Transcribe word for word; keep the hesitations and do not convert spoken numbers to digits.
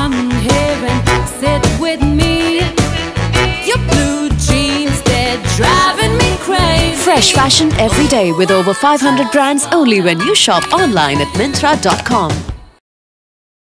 come here and sit with me. Your blue jeans, they're driving me crazy. Fresh fashion every day with over five hundred brands only when you shop online at Myntra dot com.